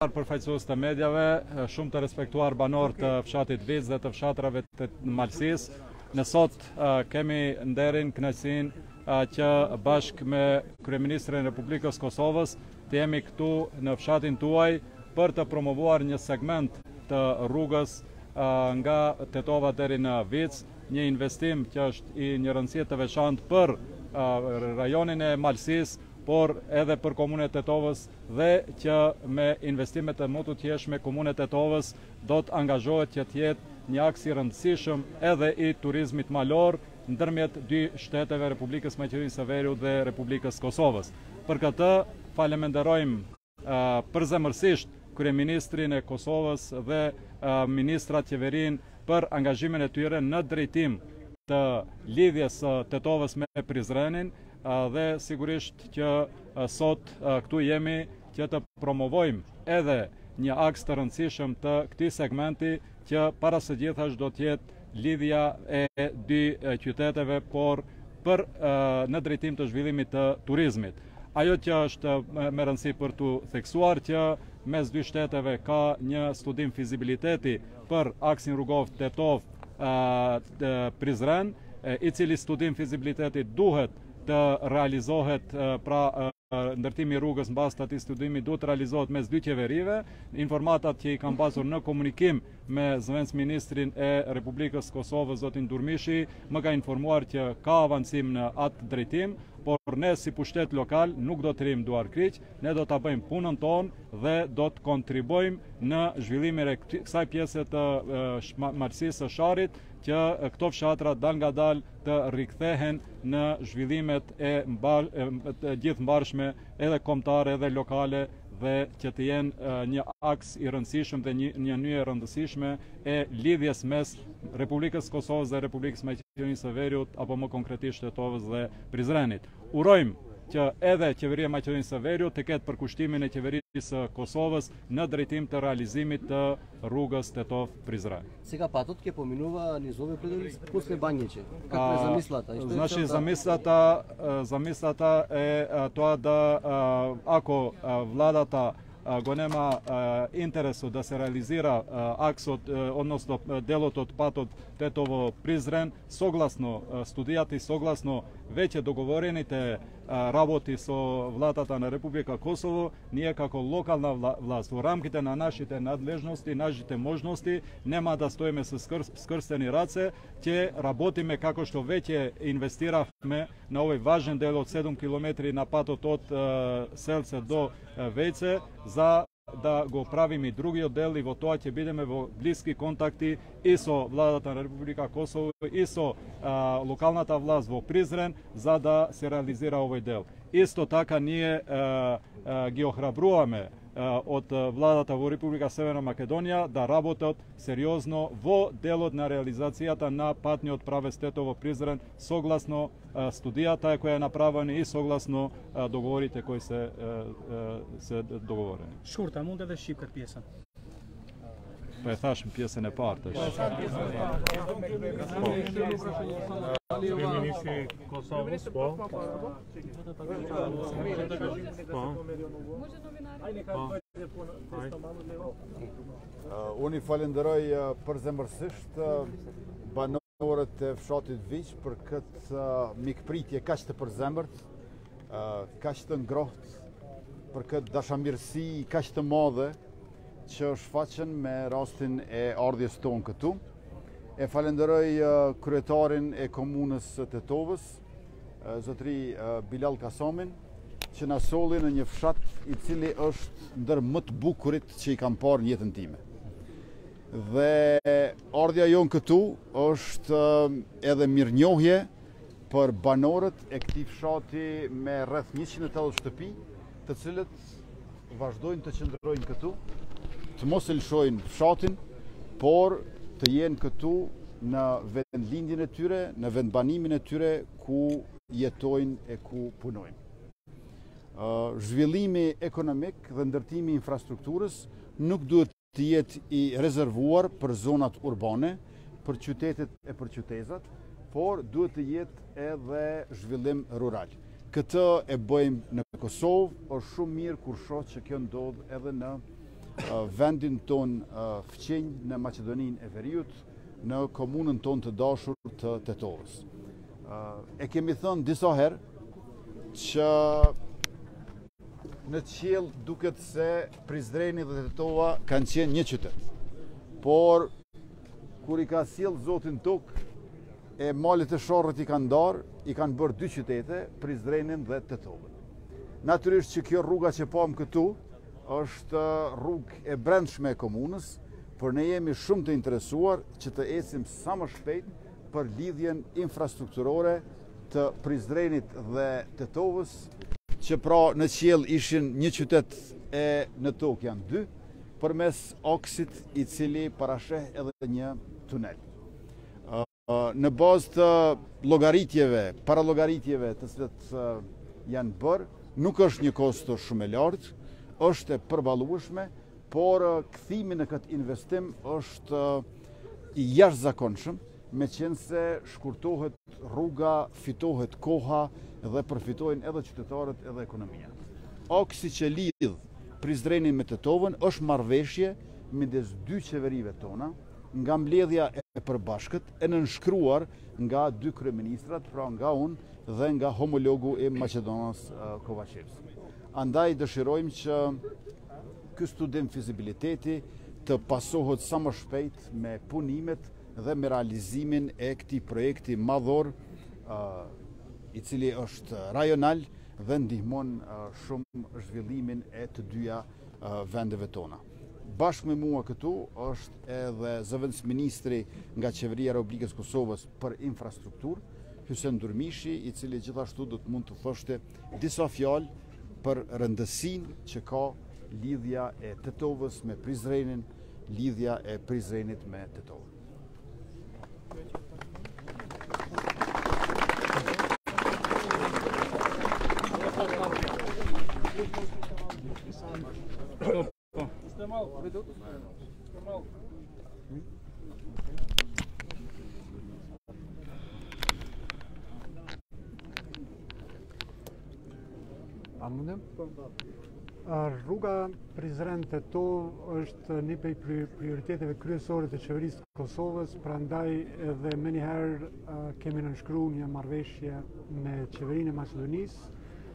përfaqësues të medjave, shumë të respektuar banor të fshatit Vic dhe të fshatrave të Malësisë. Ne sot kemi nderin, kënaqësinë që bashkë me Kryeministrin e Republikës Kosovës të jemi këtu në fshatin tuaj për të promovuar një segment të rrugës nga Tetova deri në Vic, një investim që është i një rëndësie të veçantë për rajonin e Malësisë, por edhe për komunën e Tetovës, dhe që me investimet e më të tjeshme komunën e Tetovës do të angazhohet që të jetë një aks i rëndësishëm edhe i turizmit malor ndërmjet dy shteteve, Republikës Maqedonisë së Veriut dhe Republikës Kosovës. Për këtë falenderojmë përzemërsisht Kryeministrin e Kosovës dhe ministrat qeverin për angazhimin e tyre në drejtim të lidhjes së Tetovës me Prizrenin, dhe sigurisht që sot këtu jemi që të promovojmë edhe një aks të rëndësishëm të këtij segmenti që para së gjithash do të jetë lidhja e dy qyteteve, por për në drejtim të zhvillimit të turizmit. Ajo që është me rëndësi për të theksuar që mes dy shteteve ka një studim fizibiliteti për aksin rrugor Tetov-Prizren, i cili studim fizibiliteti duhet të realizohet, pra ndërtimi i rrugës mbas atij studimi duhet të realizohet mes dy qeverive. Informatat që i kam pasur në komunikim me zëvendës ministrin e Republikës Kosovës, zotin Durmishi, më ka informuar që ka avancim në atë drejtim, por ne si pushtet lokal nuk do të rrim duar kryq, ne do ta bëjmë punën tonë dhe do të kontribojmë në zhvillimin e kësaj pjese të Malësisë së Sharrit, që këto fshatra dal nga dal të rikthehen në zhvillimet e gjithëmbarshme edhe kombëtare edhe lokale, dhe që të jenë një aks i rëndësishëm dhe një nyje rëndësishme e lidhjes mes Republikës Kosovës dhe Republikës Maqedonisë së Veriut, apo më konkretisht Tetovës dhe Prizrenit. Urojmë që edhe qeveria e Maqedonisë së Veriut të ketë përkushtimin e qeverisë së Kosovës në drejtim të realizimit të rrugës Tetov-Prizren. Сега патот ќе поминува низ овој предел после Банјиче. Каква е замислата? Значи замислата е тоа да ако владата го нема интересот да се реализира аксот, односно делот од патот Тетово-Призрен, согласно студијата и согласно веќе договорените работи со владата на Република Косово, ние како локална власт во рамките на нашите надлежности, нашите можности, нема да стоиме со скрстени раце, ќе работиме како што веќе инвестиравме на овој важен дел од 7 километри на патот од Селце до Вејце, за да го правиме и другиот дел, и во тоа ќе бидеме во блиски контакти и со владата на Република Косово и со локалната власт во Призрен, за да се реализира овој дел. Исто така ние ги охрабруваме од владата во Република Северна Македонија да работат сериозно во делот на реализацијата на патниот правец Тетово-Призрен, согласно студијата која е направена и согласно договорите кои се договорени. Shkurta, mund edhe shqipkat pjesën. Po e thashëm pjesën e parë. Ministri Kosovës, po. Unë I falenderoj përzemërsisht banorët e fshatit Viq për këtë mikpritje kaq të përzemërt, kaq të ngrohtë, për këtë dashamirësi kaq të madhe që shfaqen me rastin e ardhjes tonë këtu. E falenderoj kryetarin e komunës së Tetovës, zotëri Bilal Kasamin, që na solli në një fshat I cili është ndër më të bukurit që I kam parë në jetën time. Dhe ardhja jonë këtu është edhe mirënjohje për banorët e këtij fshati me rreth 180 shtëpi, të cilët vazhdojnë të qëndrojnë këtu, të mos e lëshojnë fshatin, por të jenë këtu në vendlindjen e tyre, në vendbanimin e tyre ku jetojnë e ku punojnë. Zhvillimi ekonomik dhe ndërtimi I infrastrukturës nuk duhet të jetë I rezervuar për zonat urbane, për qytetet e për qytezat, por duhet të jetë edhe zhvillim rural. Këtë e bëjmë në Kosovë, është shumë mirë kur shoh që kjo ndodh edhe në vendin ton fqinj në Maqedoninë e Veriut, në komunën ton të dashur të Tetovës. E kemi thënë disa herë që në qiell duket se Prizreni dhe Tetova kanë qenë një qytet. Por kur i ka sjell Zotin tokë e malet e Shorrët i kanë ndarë, i kanë bërë dy qytete, Prizrenin dhe Tetovën. Natyrisht që kjo rruga që pam këtu është rrugë e brendshme e komunës, por ne jemi shumë të interesuar që të ecim sa më shpejt për lidhjen infrastrukturore të Prizrenit dhe Tetovës, që pra në qiell ishin një qytet e në tokë janë dy, përmes aksit i cili parasheh edhe një tunel. Në bazë të llogaritjeve, parallogaritjeve të cilat janë bërë, nuk është një kosto shumë e lartë, është e përballueshme, por kthimi në këtë investim është i jashtëzakonshëm, meqense shkurtohet rruga, fitohet koha dhe përfitojnë edhe qytetarët edhe ekonomia. Aksi që lidh Prizrenin me Tetovën është marrëveshje midis dy qeverive tona, nga mbledhja e përbashkët e nënshkruar nga dy kryeministrat, pra nga unë dhe nga homologu i Maqedonas Kovacevski. Andaj dëshirojmë që ky studim fizibiliteti të pasohet sa më shpejt me punimet dhe me realizimin e këtij projekti madhor, i cili është rajonal dhe ndihmon shumë zhvillimin e të dyja vendeve tona. Bashkë me mua këtu është edhe zëvendësministri nga Qeveria e Republikës Kosovës për infrastrukturë, Hysen Durmishi, i cili gjithashtu do të mund të thoshte disa fjalë për rëndësinë që ka lidhja e Tetovës me Prizrenin, lidhja e Prizrenit me Tetovën. Rruga Prizren-Tetovë është një prej prioriteteve kryesore të qeverisë të Kosovës, prandaj edhe menjëherë kemi nënshkruar një marrëveshje me qeverinë e Maqedonisë.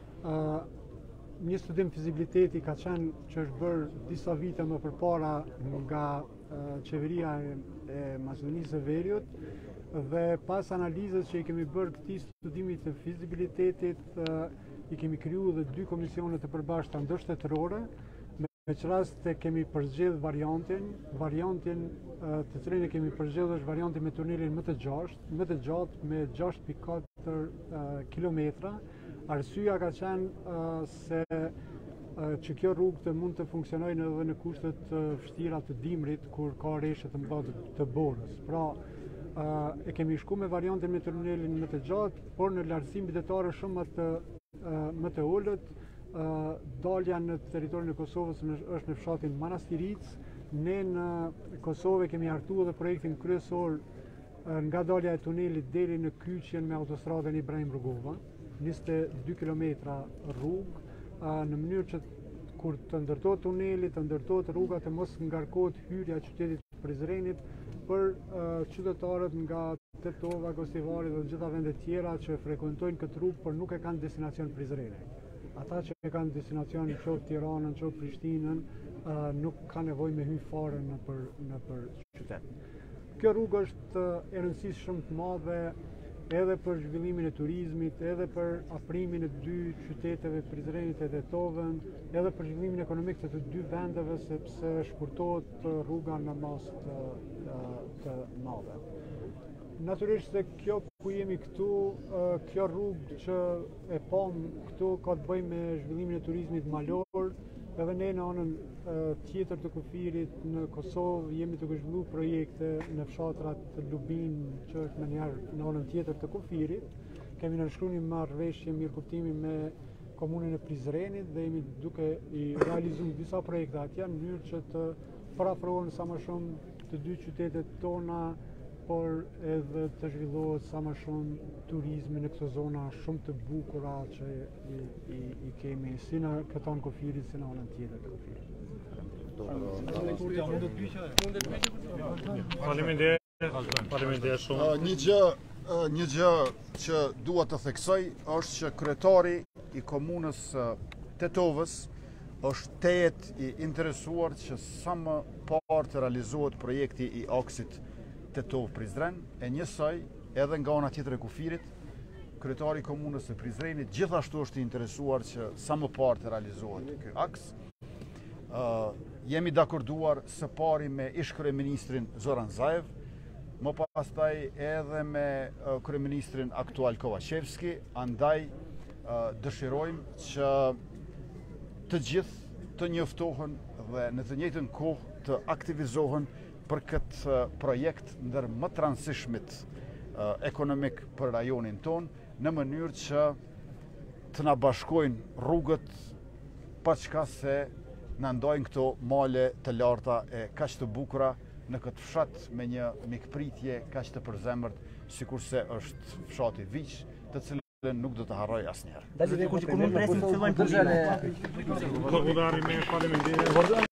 Një studim fizibiliteti ka qenë që është bërë disa vite më përpara nga qeveria e Maqedonisë së Veriut, dhe pas analizës që i kemi bërë këtij studimi të fizibilitetit, i kemi kriju dhe dy komisione të përbashkëta ndërshtetërore, me që rast kemi përzgjedh variantin të cilin e kemi përzgjedh është varianti me tunelin më të gjatë me 6.4 kilometra. Arsyeja ka qenë se që kjo rrugë të mund të funksionojnë edhe në kushtet vështira të dimrit kur ka rreshtje të mëdha të borës. Pra, e kemi shku me variantin me tunelin më të gjatë, por në lartësi mbetërore shumë më të ulët. Dalja në territorin e Kosovës është në fshatin Manastiric. Ne në Kosovë kemi hartuar edhe projektin kryesor nga dalja e tunelit deri në kyçjen me autostradën Ibrahim Rugova, 22 km rrugë, në mënyrë që kur të ndërtohet tuneli, të ndërtohet rruga, të mos ngarkohet hyrja e qytetit të Prizrenit për qytetarët nga Tetova, Gostivari dhe gjitha vendet tjera që frekuentojnë këtë rrugë, por nuk e kanë destinacion Prizreni. Ata që e kanë destinacion qoftë Tiranën, qoftë Prishtinën, nuk ka nevojë me hyrë fare nëpër qytet. Kjo rrugë është e rëndësishme shumë të madhe edhe për zhvillimin e turizmit, edhe për afrimin e dy qyteteve Prizrenit e Tetovën, edhe për zhvillimin ekonomik të të dy vendeve, sepse shkurtohet rruga në masë të madhe. Natyrisht se kjo ku jemi këtu, kjo rrugë që e pam këtu ka të bëjë me zhvillimin e turizmit malor, edhe ne në anën tjetër të kufirit në Kosovë jemi të zhvilluar projekte në fshatrat të Lubin, që është menjëherë në anën tjetër të kufirit. Kemi nënshkruar një marrëveshje mirëkuptimi me komunën e Prizrenit dhe jemi duke i realizuar disa projekte atje në mënyrë që të parafrohen sa më shumë të dy qytetet tona, por edhe të zhvillohet sa më shumë turizmi në këto zona shumë të bukura që i kemi si në këto në kufirit, si në anën tjetër të kufirit. Faleminderit shumë. Një gjë që dua të theksoj është që kryetari i komunës Tetovës është tejet i interesuar që sa më parë të realizohet projekti i aksit Tetov-Prizren, e njësoj edhe nga ana tjetër e kufirit, kryetari i komunës së Prizrenit gjithashtu është i interesuar që sa më parë të realizohet ky aks. Jemi dakorduar së pari me ish kryeministrin Zoran Zaev, më pastaj edhe me kryeministrin aktual Kovacevski, andaj dëshirojmë që të gjithë të njoftohen dhe në të njëjtën kohë të aktivizohen për këtë projekt ndër më të rëndësishmit ekonomik për rajonin ton, në mënyrë që të na bashkojnë rrugët pa çka se na ndajnë këto male të larta e kaq të bukura në këtë fshat me një mikpritje kaq të përzemërt, sikurse është fshati Viq, të cilën nuk do të harroj asnjëherë. Kur mund presim të fillojmë punën? Faleminderit.